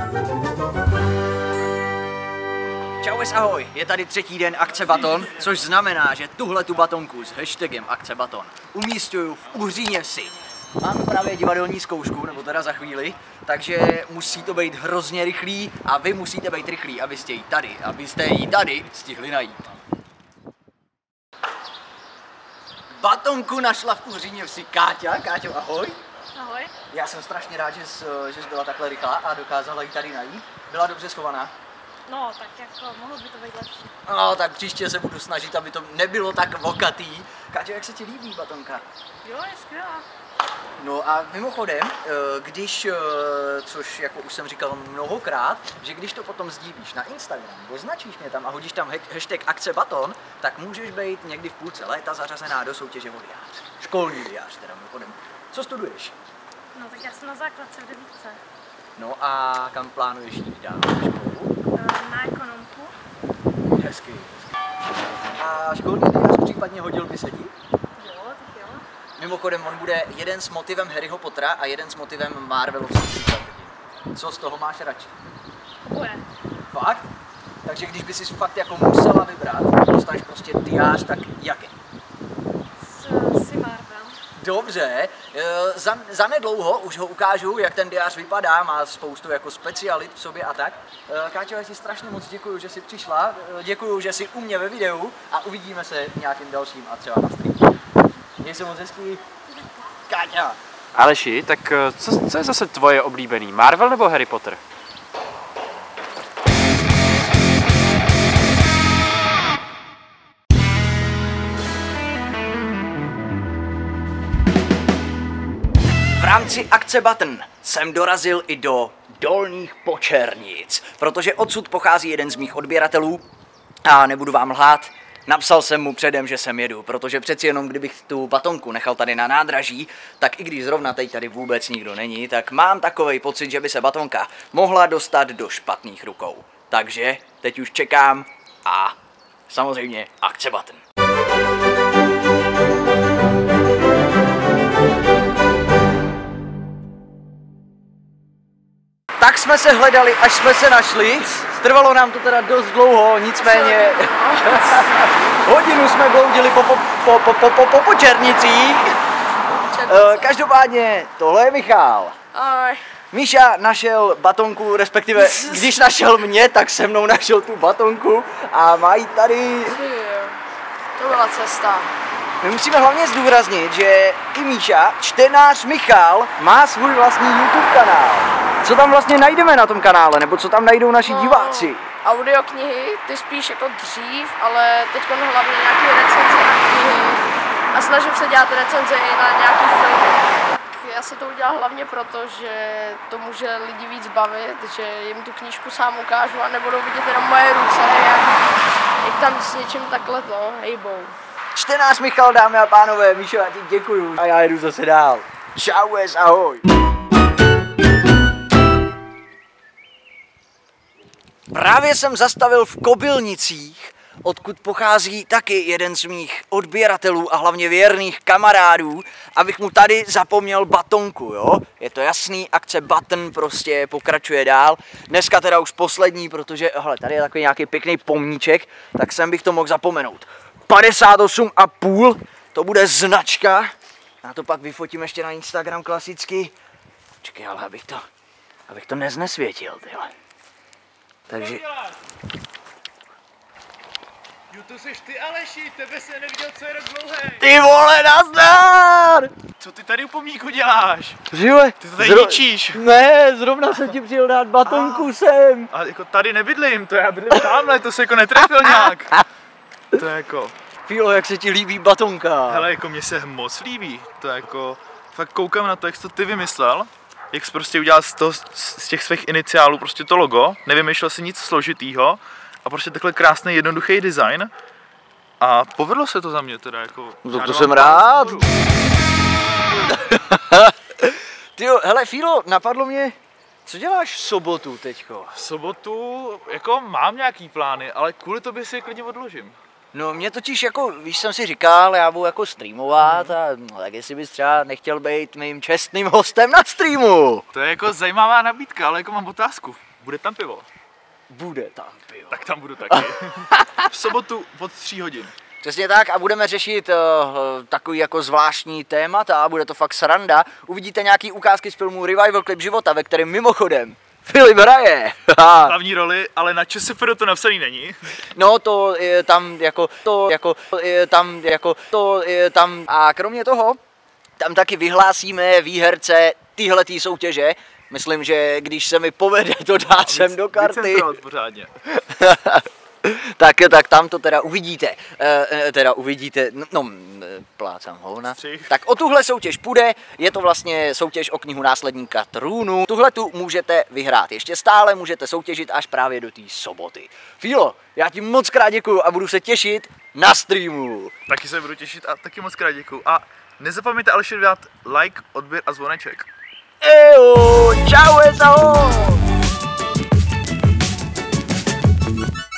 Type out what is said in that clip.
Čaues, ahoj, je tady třetí den akce Baton, což znamená, že tuhle tu batonku s hashtagem akce Baton umísťuju v Uhříně Vsi. Mám právě divadelní zkoušku, nebo teda za chvíli, takže musí to být hrozně rychlý a vy musíte být rychlí, abyste ji tady stihli najít. Batonku našla v Uhříně Vsi Káťa. Káťo, ahoj. Ahoj. Já jsem strašně rád, že jsi byla takhle rychlá a dokázala ji tady najít. Byla dobře schovaná? No, tak jako mohlo by to být lepší. No, tak příště se budu snažit, aby to nebylo tak vokatý. Káťo, jak se ti líbí batonka? Jo, je skvělá. No a mimochodem, což jako už jsem říkal mnohokrát, že když to potom sdílíš na Instagram, označíš mě tam a hodíš tam hashtag akce Baton, tak můžeš být někdy v půlce léta zařazená do soutěže o diář. Školní diář teda mimochodem. Co studuješ? No, tak já jsem na základce v devítce. No a kam plánuješ jít dál na školu? Na ekonomku. Hezky. A školní diář případně hodil by se ti? Jo, tak jo. Mimochodem, on bude jeden s motivem Harryho Pottera a jeden s motivem Marvelovských superhrdinů. Co z toho máš radši? Oboje. Fakt? Takže když by si fakt jako musela vybrat, dostaneš prostě diář, tak jaký? Si Marvel. Dobře, za nedlouho už ho ukážu, jak ten diář vypadá, má spoustu jako specialit v sobě a tak. Káťo, já ti strašně moc děkuju, že jsi přišla, děkuju, že jsi u mě ve videu a uvidíme se v nějakým dalším a třeba na streamu. Měj se moc hezký. Káťa. Aleši, tak co je zase tvoje oblíbený? Marvel nebo Harry Potter? V rámci akce Baton jsem dorazil i do Dolních Počernic, protože odsud pochází jeden z mých odběratelů a nebudu vám lhát, napsal jsem mu předem, že sem jedu, protože přeci jenom kdybych tu batonku nechal tady na nádraží, tak i když zrovna tady vůbec nikdo není, tak mám takovej pocit, že by se batonka mohla dostat do špatných rukou. Takže teď už čekám a samozřejmě akce Baton. Tak jsme se hledali, až jsme se našli. Trvalo nám to teda dost dlouho, nicméně hodinu jsme bloudili po Počernicích. Každopádně tohle je Michal. Ahoj. Míša našel batonku, respektive když našel mě, tak se mnou našel tu batonku a má ji tady. To byla cesta. My musíme hlavně zdůraznit, že i Míša, čtenář Michal, má svůj vlastní YouTube kanál. Co tam vlastně najdeme na tom kanále, nebo co tam najdou naši diváci? Audioknihy, ty spíš jako dřív, ale teď hlavně nějaké recenze na knihy a snažím se dělat recenze i na nějaký filmy. Já jsem to udělal hlavně proto, že to může lidi víc bavit, že jim tu knížku sám ukážu a nebudou vidět jenom moje ruce, jak tam s něčím takhle to hejbou. Čtenář Michal, dámy a pánové, Míšo, já ti děkuju a já jedu zase dál. Čaues, ahoj. Právě jsem zastavil v Kobylnicích, odkud pochází taky jeden z mých odběratelů a hlavně věrných kamarádů, abych mu tady zapomněl batonku, jo? Je to jasný, akce Baton prostě pokračuje dál. Dneska teda už poslední, protože hele, tady je takový nějaký pěkný pomníček, tak sem bych to mohl zapomenout. 58,5, to bude značka. Já to pak vyfotím ještě na Instagram klasicky. Počkej, ale abych to neznesvětil, tyhle. Takže... Jo, to seš ty, Aleši, tebe se neviděl, co je rok dlouhý. Ty vole, nazdar! Co ty tady u pomníku děláš? Žile, Ty to tady ničíš. Ne, zrovna jsem ti přijel dát batonku sem. A jako tady nebydlím, to já bydlím tamhle, to se jako netrefil nějak. To je jako... Fílo, jak se ti líbí batonka? Hele, jako mně se moc líbí, to je jako... Fakt koukám na to, jak jsi to ty vymyslel. Jak jsi prostě udělal z těch svých iniciálů prostě to logo, nevymýšlel si nic složitýho a prostě takhle krásný jednoduchý design a povedlo se to za mě teda jako... To jsem rád. Tyjo, hele Fílo, napadlo mě, co děláš v sobotu teďko? V sobotu jako mám nějaký plány, ale kvůli tobě si je klidně odložím. No mě totiž jako, víš, jsem si říkal, já budu jako streamovat a no, tak jestli bys třeba nechtěl být mým čestným hostem na streamu. To je jako zajímavá nabídka, ale jako mám otázku. Bude tam pivo? Bude tam pivo. Tak tam budu taky. V sobotu od 3 hodin. Přesně tak a budeme řešit takový jako zvláštní témata a bude to fakt sranda. Uvidíte nějaký ukázky z filmu Revival Klip života, ve kterém mimochodem Filip hraje. Hlavní roli, ale na ČSFD to napsaný není. No to je tam tam a kromě toho tam taky vyhlásíme výherce tyhletý soutěže. Myslím, že když se mi povede to dát sem do karty, pořádně. tak tam to teda uvidíte. Plácám hovna. Tak o tuhle soutěž půjde, je to vlastně soutěž o knihu Následníka trůnu. Tuhle tu můžete vyhrát, ještě stále můžete soutěžit až právě do té soboty. Fílo, já ti moc krát děkuju a budu se těšit na streamu. Taky se budu těšit a taky moc krát děkuju. A nezapomeňte ale dát like, odběr a zvoneček. Čau, ahoj!